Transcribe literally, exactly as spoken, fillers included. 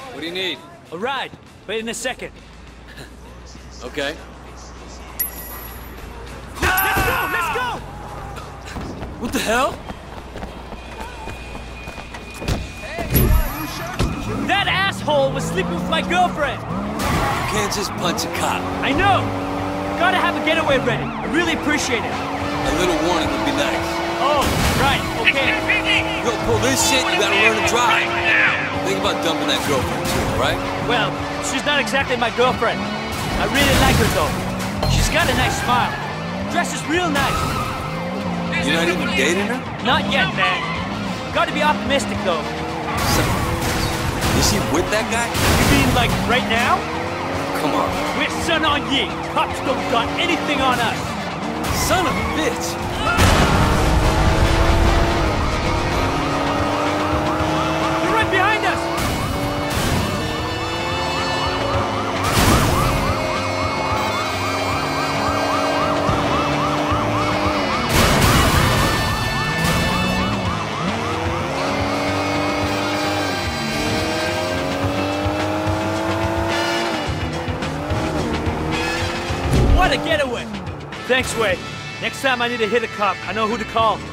What do you need? A ride. Wait in a second. Okay. Let's go! Let's go! What the hell? That asshole was sleeping with my girlfriend! You can't just punch a cop. I know! Gotta have a getaway ready. I really appreciate it. A little warning would be nice. Oh, right, okay. You gonna pull this shit, you gotta learn to drive. Think about dumping that girlfriend too, right? Well, she's not exactly my girlfriend. I really like her though. She's got a nice smile. Dresses real nice. You're not even dating her? Not yet, man. Gotta be optimistic though. So, is she with that guy? You mean like right now? Come on. We're son on ye. Cops don't got anything on us. Son of a bitch! They're right behind us! What a getaway! Thanks, Wade. Next time I need to hit a cop, I know who to call.